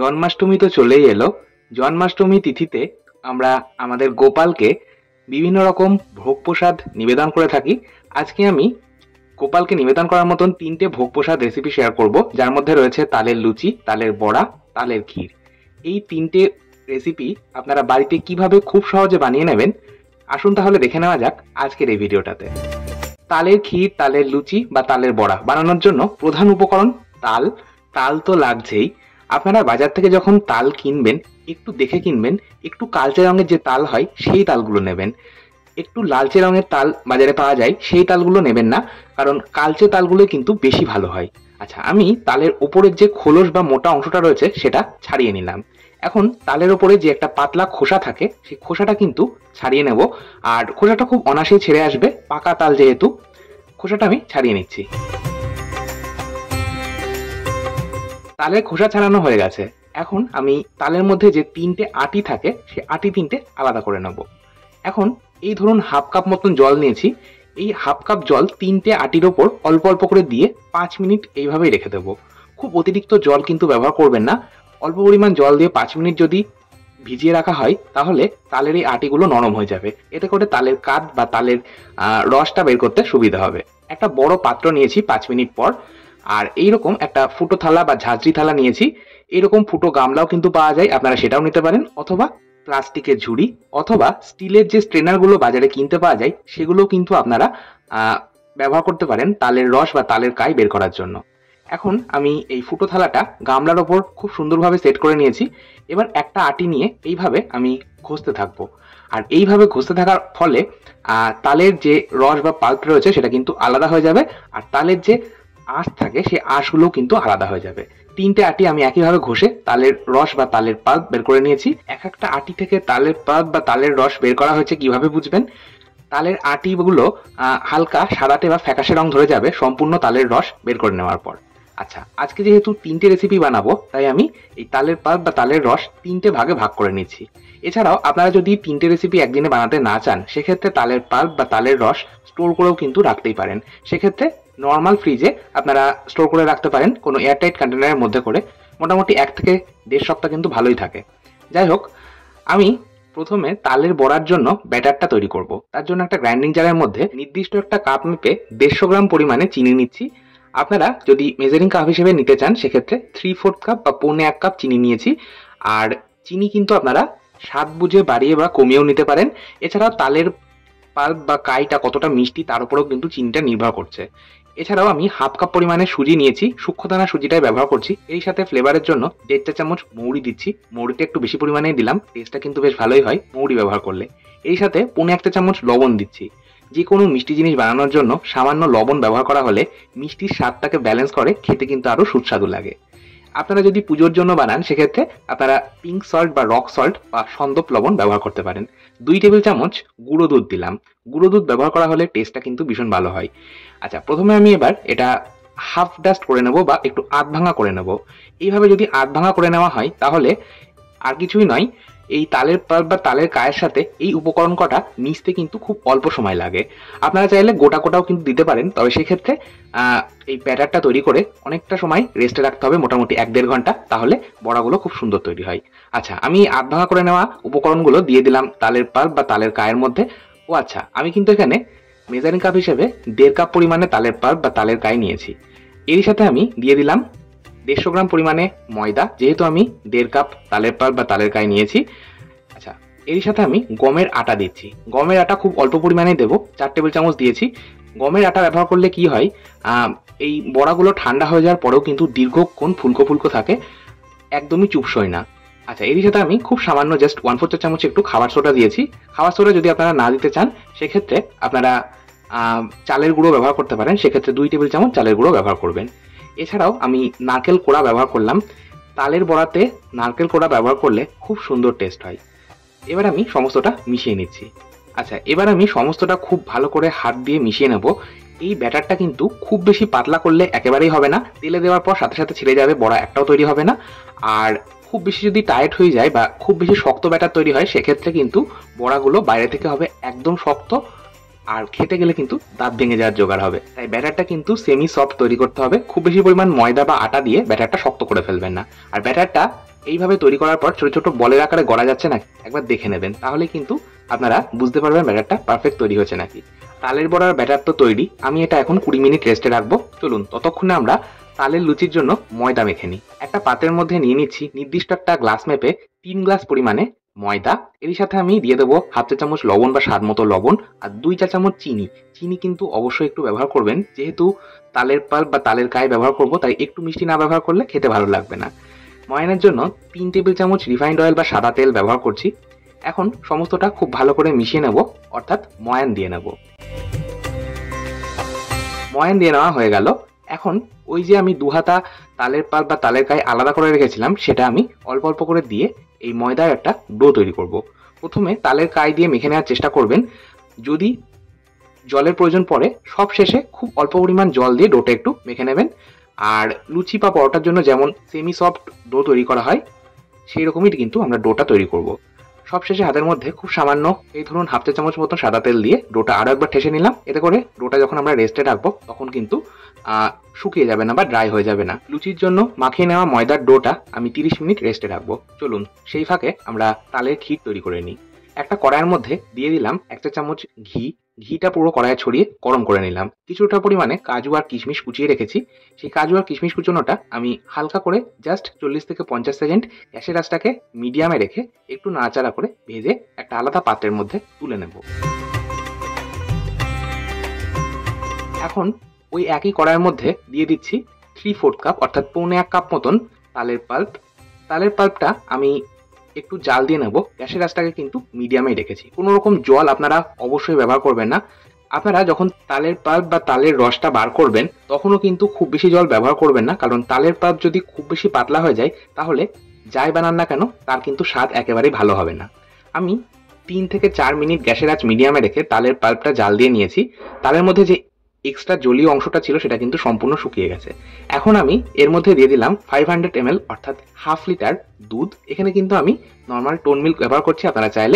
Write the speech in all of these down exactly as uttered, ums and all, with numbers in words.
জন্মাষ্টমী তো চলেই এলো। জন্মাষ্টমী তিথিতে আমরা আমাদের গোপালকে বিভিন্ন রকম ভোগ প্রসাদ নিবেদন করে থাকি। আজকে আমি গোপালকে নিবেদন করার মতন তিনটে ভোগ প্রসাদ রেসিপি শেয়ার করব, যার মধ্যে রয়েছে তালের লুচি, তালের বড়া, তালের ক্ষীর। এই তিনটে রেসিপি আপনারা বাড়িতে কিভাবে খুব সহজে বানিয়ে নেবেন, আসুন তাহলে দেখে নেওয়া যাক আজকের এই ভিডিওটাতে। তালের ক্ষীর, তালের লুচি বা তালের বড়া বানানোর জন্য প্রধান উপকরণ তাল। তাল তো লাগছেই। আপনারা বাজার থেকে যখন তাল কিনবেন একটু দেখে কিনবেন, একটু কালচে রঙের যে তাল হয় সেই তালগুলো নেবেন। একটু লালচে রঙের তাল বাজারে পাওয়া যায়, সেই তালগুলো নেবেন না, কারণ কালচে তালগুলো কিন্তু বেশি ভালো হয়। আচ্ছা, আমি তালের ওপরের যে খোলস বা মোটা অংশটা রয়েছে সেটা ছাড়িয়ে নিলাম। এখন তালের ওপরে যে একটা পাতলা খোসা থাকে সেই খোসাটা কিন্তু ছাড়িয়ে নেব, আর খোসাটা খুব অনায়াসেই ছেড়ে আসবে, পাকা তাল যেহেতু। খোসাটা আমি ছাড়িয়ে নিচ্ছি। তালের খোসা ছাড়ানো হয়ে গেছে। এখন আমি তালের মধ্যে যে তিনটে আটি থাকে সেই আটি তিনটে আলাদা করে নেব। এখন এই ধরুন হাফ কাপ মতন জল নিয়েছি। এই হাফ কাপ জল তিনটে আটির ওপর অল্প অল্প করে দিয়ে পাঁচ মিনিট এইভাবেই রেখে দেবো। খুব অতিরিক্ত জল কিন্তু ব্যবহার করবেন না। অল্প পরিমাণ জল দিয়ে পাঁচ মিনিট যদি ভিজিয়ে রাখা হয় তাহলে তালের এই আটিগুলো নরম হয়ে যাবে। এতে করে তালের কাঠ বা তালের রসটা বের করতে সুবিধা হবে। একটা বড় পাত্র নিয়েছি পাঁচ মিনিট পর, আর এইরকম একটা ফুটো থালা বা ঝাঁঝরি থালা নিয়েছি। এরকম ফুটো গামলাও কিন্তু পাওয়া যায়, আপনারা সেটাও নিতে পারেন, অথবা প্লাস্টিকের ঝুড়ি অথবা স্টিলের যে স্ট্রেনারগুলো বাজারে কিনতে পাওয়া যায় সেগুলো কিন্তু আপনারা ব্যবহার করতে পারেন তালের রস বা তালের কাই বের করার জন্য। এখন আমি এই ফুটো থালাটা গামলার ওপর খুব সুন্দরভাবে সেট করে নিয়েছি। এবার একটা আটি নিয়ে এইভাবে আমি ঘষতে থাকবো, আর এইভাবে ঘষতে থাকার ফলে তালের যে রস বা পাল্প রয়েছে সেটা কিন্তু আলাদা হয়ে যাবে, আর তালের যে আঁশ থাকে সেই আঁশগুলো কিন্তু আলাদা হয়ে যাবে। তিনটে আটি আমি একইভাবে ঘষে তালের রস বা তালের পাল্প বের করে নিয়েছি। এক একটা আটি থেকে তালের পাল্প বা তালের রস বের করা হয়েছে কিভাবে বুঝবেন? তালের আটিগুলো হালকা সাদাটে বা ফ্যাকাশে রং ধরে যাবে সম্পূর্ণ তালের রস বের করে নেওয়ার পর। আচ্ছা, আজকে যেহেতু তিনটে রেসিপি বানাবো তাই আমি এই তালের পাল্প বা তালের রস তিনটে ভাগে ভাগ করে নিচ্ছি। এছাড়াও আপনারা যদি তিনটে রেসিপি একদিনে বানাতে না চান সেক্ষেত্রে তালের পাল্প বা তালের রস স্টোর করেও কিন্তু রাখতেই পারেন। সেক্ষেত্রে নর্মাল ফ্রিজে আপনারা স্টোর করে রাখতে পারেন কোনো এয়ারটাইট কন্টেনারের মধ্যে করে। মোটামুটি এক থেকে দেড় সপ্তাহ কিন্তু ভালোই থাকে। যাই হোক, আমি প্রথমে তালের বড়ার জন্য ব্যাটারটা তৈরি করব। তার জন্য একটা গ্রাইন্ডিং জারের মধ্যে নির্দিষ্ট একটা কাপ মেপে দেড়শো গ্রাম পরিমাণে চিনি নিচ্ছি। আপনারা যদি মেজারিং কাপ হিসেবে নিতে চান সেক্ষেত্রে থ্রি ফোর্থ কাপ বা পৌনে এক কাপ চিনি নিয়েছি। আর চিনি কিন্তু আপনারা স্বাদ বুঝে বাড়িয়ে বা কমিয়েও নিতে পারেন। এছাড়াও তালের পাল্প বা কাইটা কতটা মিষ্টি তার উপরেও কিন্তু চিনিটা নির্ভর করছে। এছাড়াও আমি হাফ কাপ পরিমাণে সুজি নিয়েছি, সূক্ষ্মদানা সুজিটাই ব্যবহার করছি। এই সাথে ফ্লেভারের জন্য দেড় চা চামচ মৌরি দিচ্ছি। মৌরিটা একটু বেশি পরিমাণেই দিলাম, টেস্টটা কিন্তু বেশ ভালোই হয় মৌরি ব্যবহার করলে। এই সাথে পৌনে একটা চামচ লবণ দিচ্ছি। যে কোনো মিষ্টি জিনিস বানানোর জন্য সামান্য লবণ ব্যবহার করা হলে মিষ্টির স্বাদটাকে ব্যালেন্স করে, খেতে কিন্তু আরও সুস্বাদু লাগে। আপনারা যদি পুজোর জন্য বানান সেক্ষেত্রে আপনারা পিঙ্ক সল্ট বা রক সল্ট বা সন্দপ লবণ ব্যবহার করতে পারেন। দুই টেবিল চামচ গুঁড়ো দুধ দিলাম। গুঁড়ো দুধ ব্যবহার করা হলে টেস্টটা কিন্তু ভীষণ ভালো হয়। আচ্ছা, প্রথমে আমি এবার এটা হাফ ডাস্ট করে নেব বা একটু আধ ভাঙা করে নেব। এইভাবে যদি আধ ভাঙা করে নেওয়া হয় তাহলে আর কিছুই নয়, এই তালের পাল্প বা তালের কায়ের সাথে এই উপকরণ কটা মিশতে কিন্তু খুব অল্প সময় লাগে। আপনারা চাইলে গোটা গোটাও কিন্তু দিতে পারেন, তবে সেক্ষেত্রে এই ব্যাটারটা তৈরি করে অনেকটা সময় রেস্টে রাখতে হবে, মোটামুটি এক দেড় ঘন্টা, তাহলে বড়াগুলো খুব সুন্দর তৈরি হয়। আচ্ছা, আমি আধ ভাঙা করে নেওয়া উপকরণগুলো দিয়ে দিলাম তালের পাল্প বা তালের কায়ের মধ্যে। ও আচ্ছা, আমি কিন্তু এখানে মেজারিং কাপ হিসেবে দেড় কাপ পরিমাণে তালের পাল্প বা তালের কাই নিয়েছি। এরই সাথে আমি দিয়ে দিলাম দেড়শো গ্রাম পরিমাণে ময়দা, যেহেতু আমি দেড় কাপ তালের পাল্প বা তালের কাই নিয়েছি। আচ্ছা, এরই সাথে আমি গমের আটা দিচ্ছি। গমের আটা খুব অল্প পরিমাণে দেবো, চার টেবিল চামচ দিয়েছি। গমের আটা ব্যবহার করলে কি হয়, এই বড়াগুলো ঠান্ডা হয়ে যাওয়ার পরেও কিন্তু দীর্ঘক্ষণ ফুলকো ফুলকো থাকে, একদমই চুপসই না। আচ্ছা, এরই সাথে আমি খুব সামান্য জাস্ট ওয়ান ফোর চা চামচ একটু খাবার সোডা দিয়েছি। খাবার সোডা যদি আপনারা না দিতে চান সেক্ষেত্রে আপনারা চালের গুঁড়ো ব্যবহার করতে পারেন, সেক্ষেত্রে দুই টেবিল চামচ চালের গুঁড়ো ব্যবহার করবেন। এছাড়াও আমি নারকেল কোড়া ব্যবহার করলাম। তালের বড়াতে নারকেল কোড়া ব্যবহার করলে খুব সুন্দর টেস্ট হয়। এবার আমি সমস্তটা মিশিয়ে নিচ্ছি। আচ্ছা, এবার আমি সমস্তটা খুব ভালো করে হাত দিয়ে মিশিয়ে নেব। এই ব্যাটারটা কিন্তু খুব বেশি পাতলা করলে একেবারেই হবে না, তেলে দেওয়ার পর সাথে সাথে ছিঁড়ে যাবে, বড়া একটাও তৈরি হবে না। আর খুব বেশি যদি টাইট হয়ে যায় বা খুব বেশি শক্ত ব্যাটার তৈরি হয় সেক্ষেত্রে কিন্তু বড়াগুলো বাইরে থেকে হবে একদম শক্ত, আর খেতে গেলে কিন্তু দাঁত ভেঙে যাওয়ার জোগাড় হবে। তাই ব্যাটারটা কিন্তু সেমি সফট তৈরি করতে হবে। খুব বেশি পরিমাণ ময়দা বা আটা দিয়ে ব্যাটারটা শক্ত করে ফেলবেন না। আর ব্যাটারটা এইভাবে তৈরি করার পর ছোট ছোট বলের আকারে গড়া যাচ্ছে নাকি একবার দেখে নেবেন, তাহলে কিন্তু আপনারা বুঝতে পারবেন ব্যাটারটা পারফেক্ট তৈরি হয়েছে নাকি। তালের বড়ার ব্যাটার তো তৈরি, আমি এটা এখন কুড়ি মিনিট রেস্টে রাখবো। চলুন ততক্ষণে আমরা তালের লুচির জন্য ময়দা মেখে নিই। একটা পাত্রের মধ্যে নিয়ে নিচ্ছি নির্দিষ্ট একটা গ্লাস মেপে তিন গ্লাস পরিমাণে ময়দা। এর সাথে আমি দিয়ে দেবো হাফ চা চামচ লবণ বা স্বাদ মতো লবণ আর দুই চা চামচ চিনি। চিনি কিন্তু অবশ্যই একটু ব্যবহার করবেন, যেহেতু তালের পাল্প বা তালের কায় ব্যবহার করবো, তাই একটু মিষ্টি না ব্যবহার করলে খেতে ভালো লাগবে না। ময়ানের জন্য তিন টেবিল চামচ রিফাইন্ড অয়েল বা সাদা তেল ব্যবহার করছি। এখন সমস্তটা খুব ভালো করে মিশিয়ে নেব, অর্থাৎ ময়ান দিয়ে নেব। ময়ান দিয়ে নেওয়া হয়ে গেল। এখন ওই যে আমি দু হাতা তালের পাল্প বা তালের কায় আলাদা করে রেখেছিলাম, সেটা আমি অল্প অল্প করে দিয়ে এই ময়দার একটা ডো তৈরি করব। প্রথমে তালের কায় দিয়ে মেখে নেওয়ার চেষ্টা করবেন। যদি জলের প্রয়োজন পড়ে সব শেষে খুব অল্প পরিমাণ জল দিয়ে ডোটা একটু মেখে নেবেন। আর লুচি বা পরোটার জন্য যেমন সেমি সফট ডো তৈরি করা হয়, সেই রকমই কিন্তু আমরা ডোটা তৈরি করব। সবশেষে হাতের মধ্যে খুব সামান্য এই ধরুন হাফ চা চামচ মতো সাদা তেল দিয়ে ডোটা আরো একবার ঠেসে নিলাম। এতে করে ডোটা যখন আমরা রেস্টে রাখবো তখন কিন্তু শুকিয়ে যাবে না বা ড্রাই হয়ে যাবে না। লুচির জন্য মাখিয়ে নেওয়া ময়দার ডোটা আমি তিরিশ মিনিট রেস্টে রাখবো। চলুন সেই ফাঁকে আমরা তালের ক্ষীর তৈরি করে নিই। একটা কড়াইয়ের মধ্যে দিয়ে দিলাম এক চা চামচ ঘি। ঘিটা পুরো কড়াইয়ে ছড়িয়ে গরম করে নিলাম। কিছুটা পরিমাণে কাজু আর কিশমিশ কুচিয়ে রেখেছি, সেই কাজু আর কিশমিশ কুচোনোটা আমি হালকা করে জাস্ট চল্লিশ থেকে পঞ্চাশ সেকেন্ড গ্যাসের আঁচটাকে মিডিয়ামে রেখে একটু নাড়াচাড়া করে ভেজে একটা আলাদা পাত্রের মধ্যে তুলে নেব। এখন ওই একই কড়াইয়ের মধ্যে দিয়ে দিচ্ছি থ্রি ফোর্থ কাপ অর্থাৎ পৌনে এক কাপ মতন তালের পাল্প। তালের পাল্পটা আমি একটু জাল দিয়ে নেব। গ্যাসের আঁচটাকে কিন্তু মিডিয়ামে রেখেছি। কোনো রকম জল আপনারা অবশ্যই ব্যবহার করবেন না। আপনারা যখন তালের পাল্প বা তালের রসটা বার করবেন তখনও কিন্তু খুব বেশি জল ব্যবহার করবেন না, কারণ তালের পাল্প যদি খুব বেশি পাতলা হয়ে যায় তাহলে যাই বানান না কেন তার কিন্তু স্বাদ একেবারেই ভালো হবে না। আমি তিন থেকে চার মিনিট গ্যাসের আঁচ মিডিয়ামে রেখে তালের পাল্পটা জাল দিয়ে নিয়েছি। তালের মধ্যে যে এক্সট্রা জলীয় অংশটা ছিল সেটা কিন্তু সম্পূর্ণ শুকিয়ে গেছে। এখন আমি এর মধ্যে দিয়ে দিলাম ফাইভ হান্ড্রেড এম এল অর্থাৎ হাফ লিটার দুধ। এখানে কিন্তু আমি নর্মাল টোন মিল্ক ব্যবহার করছি, আপনারা চাইলে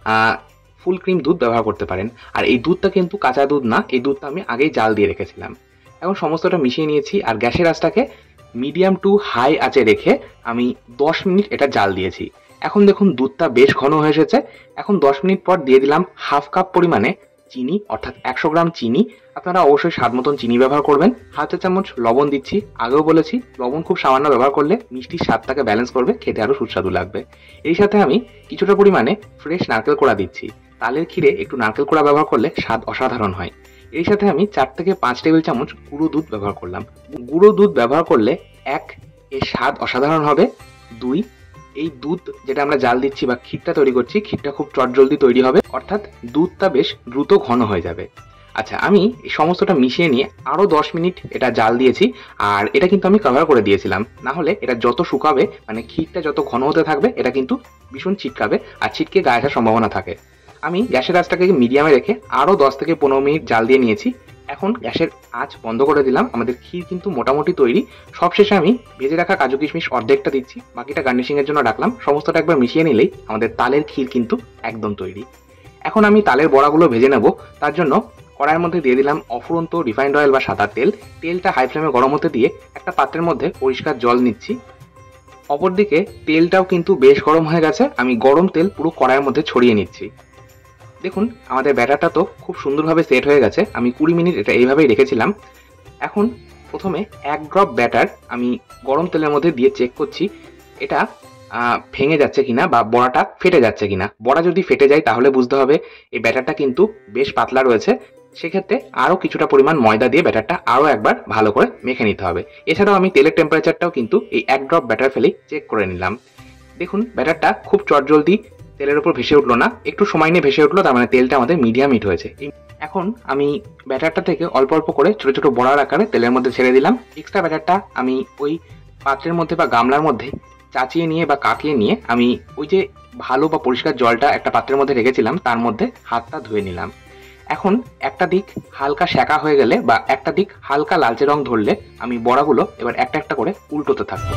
ফুল ক্রিম দুধ ব্যবহার করতে পারেন। আর এই দুধটা কিন্তু কাঁচা দুধ না, এই দুধটা আমি আগেই জাল দিয়ে রেখেছিলাম। এখন সমস্তটা মিশিয়ে নিয়েছি আর গ্যাসের আঁচটাকে মিডিয়াম টু হাই আঁচে রেখে আমি দশ মিনিট এটা জাল দিয়েছি। এখন দেখুন দুধটা বেশ ঘন হয়ে এসেছে। এখন দশ মিনিট পর দিয়ে দিলাম হাফ কাপ পরিমাণে চিনি অর্থাৎ একশো গ্রাম চিনি। আপনারা অবশ্যই স্বাদ মতন চিনি ব্যবহার করবেন। হাফ চা চামচ লবণ দিচ্ছি। আগেও বলেছি লবণ খুব সামান্য ব্যবহার করলে মিষ্টির স্বাদটাকে ব্যালেন্স করবে, খেতে আরো সুস্বাদু লাগবে। এই সাথে আমি কিছুটা পরিমাণে ফ্রেশ নারকেল কোড়া দিচ্ছি। তালের ক্ষীরে একটু নারকেল কোড়া ব্যবহার করলে স্বাদ অসাধারণ হয়। এই সাথে আমি চার থেকে পাঁচ টেবিল চামচ গুঁড়ো দুধ ব্যবহার করলাম। গুঁড়ো দুধ ব্যবহার করলে এক, এর স্বাদ অসাধারণ হবে। দুই, এই দুধ যেটা আমরা জাল দিচ্ছি বা ক্ষীরটা তৈরি করছি, ক্ষীরটা খুব চটজলদি তৈরি হবে, অর্থাৎ দুধটা বেশ দ্রুত ঘন হয়ে যাবে। আচ্ছা, আমি এই সমস্তটা মিশিয়ে নিয়ে আরো দশ মিনিট এটা জাল দিয়েছি। আর এটা কিন্তু আমি কভার করে দিয়েছিলাম, না হলে এটা যত শুকাবে মানে ক্ষীরটা যত ঘন হতে থাকবে এটা কিন্তু ভীষণ ছিটকাবে আর ছিটকে গায়ে আসার সম্ভাবনা থাকে। আমি গ্যাসের আঁচটাকে মিডিয়ামে রেখে আরো দশ থেকে পনেরো মিনিট জাল দিয়ে নিয়েছি। এখন গ্যাসের আঁচ বন্ধ করে দিলাম। আমাদের ক্ষীর কিন্তু মোটামুটি তৈরি। সবশেষে আমি ভেজে রাখা কাজু কিশমিশ অর্ধেকটা দিচ্ছি, বাকিটা গার্নিশিং এর জন্য রাখলাম। সমস্তটা একবার মিশিয়ে নিলেই আমাদের তালের ক্ষীর কিন্তু একদম তৈরি। এখন আমি তালের বড়াগুলো ভেজে নেব। তার জন্য কড়াইয়ের মধ্যে দিয়ে দিলাম অফুরন্ত রিফাইন্ড অয়েল বা সাদা তেল। তেলটা হাই ফ্লেমে গরম হতে দিয়ে একটা পাত্রের মধ্যে পরিষ্কার জল নিচ্ছি। অপরদিকে তেলটাও কিন্তু বেশ গরম হয়ে গেছে। আমি গরম তেল পুরো কড়াইয়ের মধ্যে ছড়িয়ে নিচ্ছি। দেখুন আমাদের ব্যাটারটা তো খুব সুন্দরভাবে সেট হয়ে গেছে। আমি কুড়ি মিনিট এটা এইভাবেই রেখেছিলাম। এখন প্রথমে এক ড্রপ ব্যাটার আমি গরম তেলের মধ্যে দিয়ে চেক করছি এটা ভেঙে যাচ্ছে কিনা বা বড়াটা ফেটে যাচ্ছে কিনা। বড়া যদি ফেটে যায় তাহলে বুঝতে হবে এই ব্যাটারটা কিন্তু বেশ পাতলা রয়েছে। সেক্ষেত্রে আরও কিছুটা পরিমাণ ময়দা দিয়ে ব্যাটারটা আরও একবার ভালো করে মেখে নিতে হবে। এছাড়াও আমি তেলের টেম্পারেচারটাও কিন্তু এই এক ড্রপ ব্যাটার ফেলেই চেক করে নিলাম। দেখুন ব্যাটারটা খুব চটজলদি তেলের উপর ভেসে উঠলো না, একটু সময় নিয়ে ভেসে উঠলো, তার মানে তেলটা আমাদের মিডিয়াম হিট হয়েছে। এখন আমি ব্যাটারটা থেকে অল্প অল্প করে ছোট ছোট বড়ার আকারে তেলের মধ্যে ছেড়ে দিলাম। এক্সট্রা ব্যাটারটা আমি ওই পাত্রের মধ্যে বা গামলার মধ্যে চাচিয়ে নিয়ে বা কাটিয়ে নিয়ে আমি ওই যে ভালো বা পরিষ্কার জলটা একটা পাত্রের মধ্যে রেখেছিলাম তার মধ্যে হাতটা ধুয়ে নিলাম। এখন একটা দিক হালকা সেঁকা হয়ে গেলে বা একটা দিক হালকা লালচে রং ধরলে আমি বড়াগুলো এবার একটা একটা করে উল্টোতে থাকবো।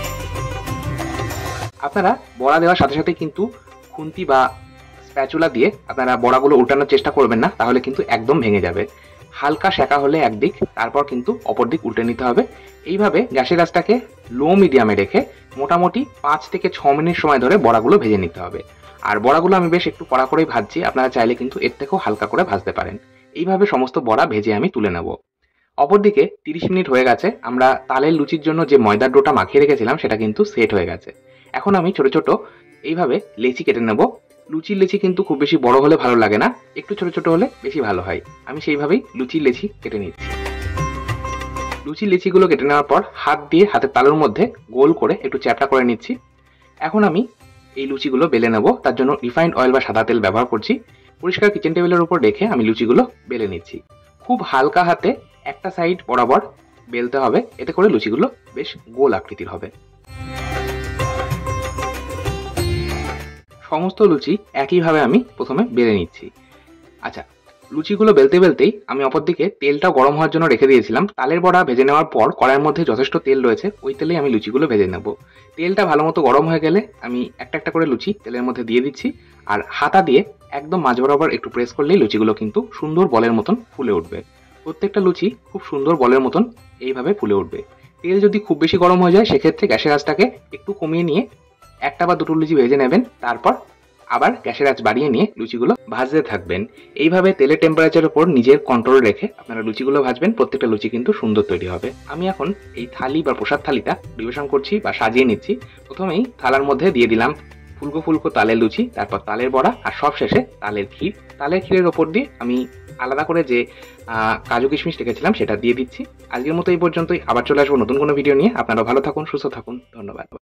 আপনারা বড়া দেওয়ার সাথে সাথে কিন্তু খুন্তি বা স্প্যাচুলা দিয়ে আপনারা বড়াগুলো উল্টানোর চেষ্টা করবেন না, তাহলে কিন্তু একদম ভেঙে যাবে। হালকা সেঁকা হলে একদিক, তারপর কিন্তু অপর দিক উল্টে নিতে হবে। এইভাবে গ্যাসের আঁচটাকে লো মিডিয়ামে রেখে মোটামুটি পাঁচ থেকে ছ মিনিট সময় ধরে বড়াগুলো ভেজে নিতে হবে। আর বড়াগুলো আমি বেশ একটু কড়া করেই ভাজছি, আপনারা চাইলে কিন্তু এর থেকেও হালকা করে ভাজতে পারেন। এইভাবে সমস্ত বড়া ভেজে আমি তুলে নেব। অপরদিকে তিরিশ মিনিট হয়ে গেছে, আমরা তালের লুচির জন্য যে ময়দার ডোটা মাখিয়ে রেখেছিলাম সেটা কিন্তু সেট হয়ে গেছে। এখন আমি ছোট ছোট এইভাবে লেচি কেটে নেব। লুচির লেচি কিন্তু খুব বেশি বড় হলে ভালো লাগে না, একটু ছোট ছোট হলে বেশি ভালো হয়। আমি সেইভাবেই লুচির লেচি কেটে নিচ্ছি। লুচির লেচিগুলো কেটে নেওয়ার পর হাত দিয়ে হাতের তালুর মধ্যে গোল করে একটু চ্যাপটা করে নিচ্ছি। এখন আমি এই লুচিগুলো বেলে নেব, তার জন্য রিফাইন্ড অয়েল বা সাদা তেল ব্যবহার করছি। পরিষ্কার কিচেন টেবিলের উপর রেখে আমি লুচিগুলো বেলে নিচ্ছি। খুব হালকা হাতে একটা সাইড বরাবর বেলতে হবে, এতে করে লুচিগুলো বেশ গোল আকৃতির হবে। সমস্ত লুচি একইভাবে আমি প্রথমে বেলে নিচ্ছি। আচ্ছা, লুচিগুলো বেলতে বেলতেই আমি অপরদিকে তেলটা গরম হওয়ার জন্য রেখে দিয়েছিলাম। তালের বড়া ভেজে নেওয়ার পর কড়াইয়ের মধ্যে যথেষ্ট তেল রয়েছে, ওই তেলেই আমি লুচিগুলো ভেজে নেব। তেলটা ভালো মতো গরম হয়ে গেলে আমি একটা একটা করে লুচি তেলের মধ্যে দিয়ে দিচ্ছি, আর হাতা দিয়ে একদম মাঝ বরাবর একটু প্রেস করলেই লুচিগুলো কিন্তু সুন্দর বলের মতন ফুলে উঠবে। প্রত্যেকটা লুচি খুব সুন্দর বলের মতন এইভাবে ফুলে উঠবে। তেল যদি খুব বেশি গরম হয়ে যায় সেক্ষেত্রে গ্যাসের আঁচটাকে একটু কমিয়ে নিয়ে একটা বা দুটো লুচি ভেজে নেবেন, তারপর আবার গ্যাসের আঁচ বাড়িয়ে নিয়ে লুচিগুলো ভাজতে থাকবেন। এইভাবে তেলের টেম্পারেচারের উপর নিজের কন্ট্রোল রেখে আপনারা লুচিগুলো ভাজবেন, প্রত্যেকটা লুচি কিন্তু সুন্দর তৈরি হবে। আমি এখন এই থালি বা প্রসাদ থালিটা পরিবেশন করছি বা সাজিয়ে নিচ্ছি। প্রথমেই থালার মধ্যে দিয়ে দিলাম ফুলকো ফুলকো তালের লুচি, তারপর তালের বড়া, আর সব শেষে তালের ক্ষীর। তালের ক্ষীরের ওপর দিয়ে আমি আলাদা করে যে কাজু কিশমিশ রেখেছিলাম সেটা দিয়ে দিচ্ছি। আজকের মতো এই পর্যন্তই, আবার চলে আসবো নতুন কোনো ভিডিও নিয়ে। আপনারা ভালো থাকুন, সুস্থ থাকুন, ধন্যবাদ।